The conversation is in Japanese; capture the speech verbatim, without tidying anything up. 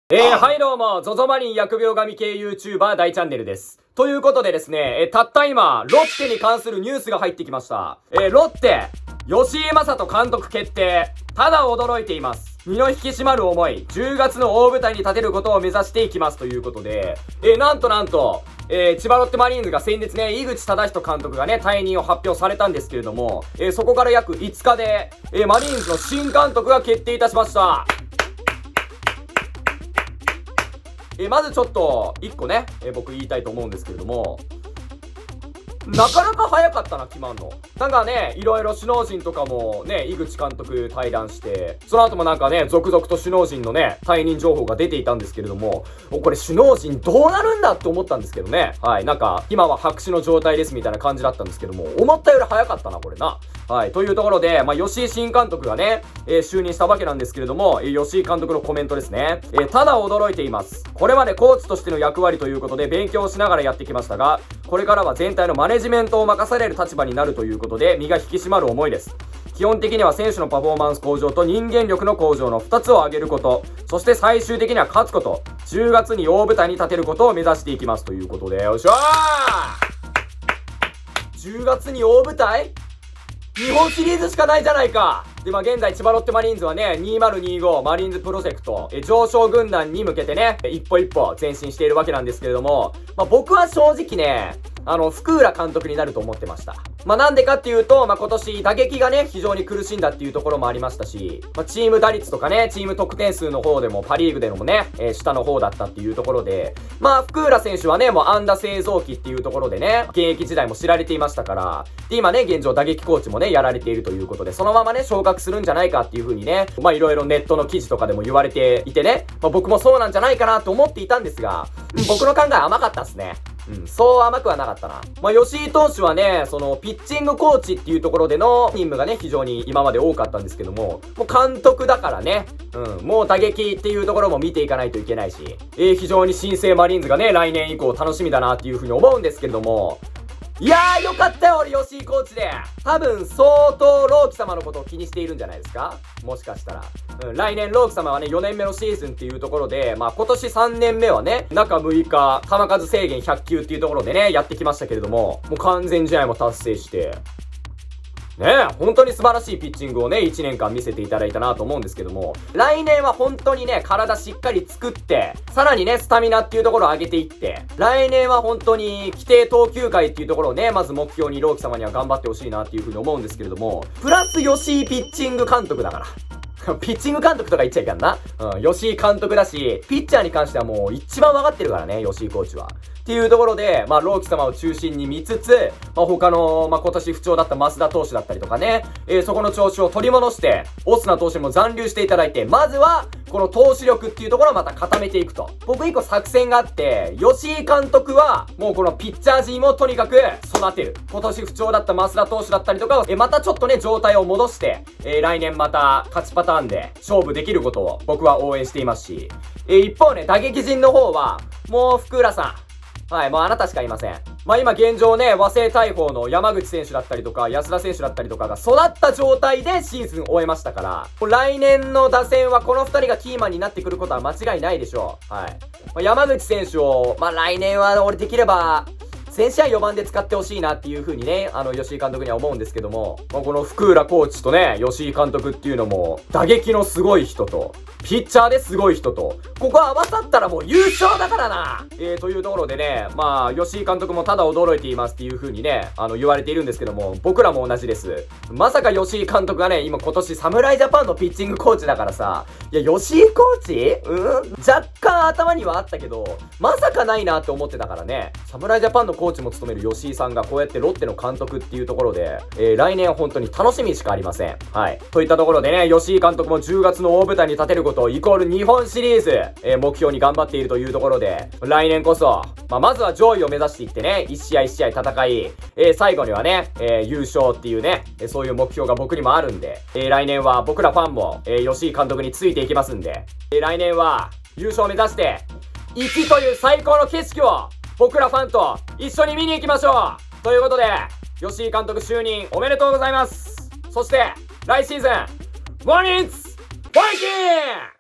えー、はいどうも、ゾゾマリン疫病神系 YouTuber 大チャンネルです。ということでですね、えー、たった今、ロッテに関するニュースが入ってきました。えー、ロッテ、吉井正人監督決定。ただ驚いています。身の引き締まる思い、じゅうがつの大舞台に立てることを目指していきますということで、えー、なんとなんと、えー、千葉ロッテマリーンズが先日ね、井口忠人監督がね、退任を発表されたんですけれども、えー、そこから約いつかで、えー、マリーンズの新監督が決定いたしました。えー、まずちょっと、一個ね、えー、僕言いたいと思うんですけれども、なかなか早かったな、決まんの。なんかね、いろいろ首脳陣とかもね、井口監督対談して、その後もなんかね、続々と首脳陣のね、退任情報が出ていたんですけれども、これ首脳陣どうなるんだって思ったんですけどね。はい、なんか、今は白紙の状態ですみたいな感じだったんですけども、思ったより早かったな、これな。はい、というところで、まあ、吉井新監督がね、えー、就任したわけなんですけれども、えー、吉井監督のコメントですね。えー、ただ驚いています。これまでコーチとしての役割ということで勉強しながらやってきましたが、これからは全体のマネジメントを任される立場になるということで、身が引き締まる思いです。基本的には選手のパフォーマンス向上と人間力の向上のふたつを挙げること、そして最終的には勝つこと、じゅうがつに大舞台に立てることを目指していきますということで、よっしゃー !じゅう 月に大舞台日本シリーズしかないじゃないか。で、まあ、現在、千葉ロッテマリーンズはね、にせんにじゅうごマリーンズプロジェクト、え、上昇軍団に向けてね、一歩一歩前進しているわけなんですけれども、まあ、僕は正直ね、あの、福浦監督になると思ってました。まあ、なんでかっていうと、まあ、今年打撃がね、非常に苦しんだっていうところもありましたし、まあ、チーム打率とかね、チーム得点数の方でもパリーグでのもね、えー、下の方だったっていうところで、まあ、福浦選手はね、もう安打製造機っていうところでね、現役時代も知られていましたから、で、今ね、現状打撃コーチもね、やられているということで、そのままね、昇格するんじゃないかっていう風にね、まあ、いろいろネットの記事とかでも言われていてね、まあ、僕もそうなんじゃないかなと思っていたんですが、うん、僕の考え甘かったっすね。うん、そう甘くはなかったな。まあ、吉井投手はね、その、ピッチングコーチっていうところでの任務がね、非常に今まで多かったんですけども、もう監督だからね、うん、もう打撃っていうところも見ていかないといけないし、えー、非常に新生マリーンズがね、来年以降楽しみだなっていうふうに思うんですけれども、いやーよかったよ俺吉井コーチで。多分相当朗希様のことを気にしているんじゃないですか、もしかしたら。うん、来年朗希様はねよねんめのシーズンっていうところで、まあ今年さんねんめはね中むいか球数制限ひゃっきゅうっていうところでねやってきましたけれども、もう完全試合も達成してねえ、本当に素晴らしいピッチングをね、いちねんかん見せていただいたなと思うんですけども、来年は本当にね、体しっかり作って、さらにね、スタミナっていうところを上げていって、来年は本当に規定投球回っていうところをね、まず目標に朗希様には頑張ってほしいなっていうふうに思うんですけれども、プラス吉井ピッチング監督だから。ピッチング監督とか言っちゃいかんな。うん、吉井監督だし、ピッチャーに関してはもう一番分かってるからね、吉井コーチは。っていうところで、まあ、朗希様を中心に見つつ、まあ、他の、まあ、今年不調だった増田投手だったりとかね、えー、そこの調子を取り戻して、オスナ投手にも残留していただいて、まずは、この投手力っていうところをまた固めていくと。僕一個作戦があって、吉井監督は、もうこのピッチャー陣をとにかく育てる。今年不調だった増田投手だったりとかを、えー、またちょっとね、状態を戻して、えー、来年また勝ちパターンで勝負できることを僕は応援していますし、えー、一方ね、打撃陣の方は、もう福浦さん、はい、もうあなたしかいません。まあ今現状ね、和製大砲の山口選手だったりとか、安田選手だったりとかが育った状態でシーズン終えましたから、来年の打線はこの二人がキーマンになってくることは間違いないでしょう。はい。まあ、山口選手を、まあ来年は俺できれば、全試合よばんで使ってほしいなっていう風にね、あの、吉井監督には思うんですけども、まあ、この福浦コーチとね、吉井監督っていうのも、打撃のすごい人と、ピッチャーですごい人と、ここ合わさったらもう優勝だからなえー、というところでね、まあ、吉井監督もただ驚いていますっていう風にね、あの、言われているんですけども、僕らも同じです。まさか吉井監督がね、今今年侍ジャパンのピッチングコーチだからさ、いや、吉井コーチうん若干頭にはあったけど、まさかないなって思ってたからね、侍ジャパンのコーチも務める吉井さんがこうやってロッテの監督っていうところで、えー、来年は本当に楽しみしかありません。はい。といったところでね、吉井監督もじゅうがつの大舞台に立てることイコール日本シリーズ、えー、目標に頑張っているというところで、来年こそ、まあ、まずは上位を目指していってね、一試合一試合戦い、えー、最後にはね、えー、優勝っていうね、えー、そういう目標が僕にもあるんで、えー、来年は僕らファンも、えー、吉井監督についていきますんで、えー、来年は優勝を目指して、いちという最高の景色を僕らファンと一緒に見に行きましょうということで、吉井監督就任おめでとうございます。そして、来シーズン、マリーンズファイティング